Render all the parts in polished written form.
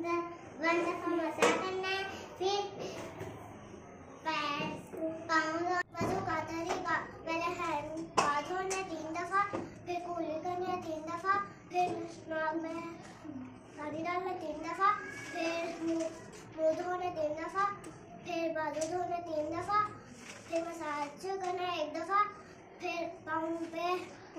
One दफा मसा करना है। फिर पैर पाँव वजू का तरीका, पहले हाथ धोना 3 दफा, फिर कुल्ली करनी है 3 दफा, फिर नाक में पानी डालना 3 दफा, फिर मुँह धोने 3 दफा, फिर बाजू धोने 3 दफा, फिर मसाज करना 1 दफा, फिर पाँव पे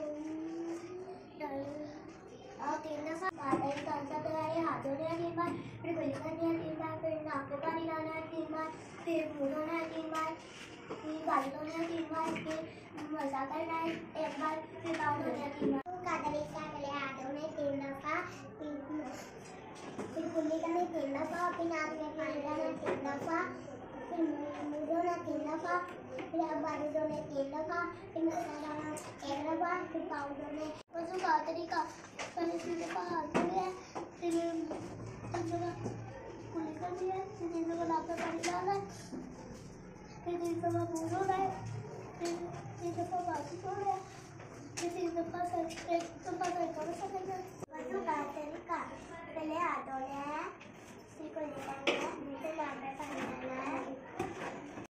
3 दफा, हाथ धोने 3 बार, फिर कुल्ली करनी है 3 बार, फिर नाक में पानी डालना है 3 बार, फिर मुँह धोना है 3 बार, फिर बाजू धोना है 3 बार, फिर मसाज करना है 1 बार, फिर पाँव धोना है 3 बार। का तरीका पहले हाथ धोने 3 दफा, फिर कुल्ली करनी 3 दफा, फिर नाक में पानी डालना 3 दफा, फिर मुँह धोना 3 दफा, फिर बाजू धोने 3 दफा, फिर मसाज डालना 1 दफा, फिर पाँव धोने। वजू का तरीका पहले 3 दफा हाथ धोने, फिर 3 दफा कुल्ली करनी है, फिर 3 दफा नाक में पानी डालना है, फिर 3 दफा मुँह धोना है, फिर 3 दफा बाजू धोना है, फिर 3 दफा वजू का तरीका पहले हाथ धोने हैं, फिर कुल्ली करनी है, फिर नाक में पानी डालना है,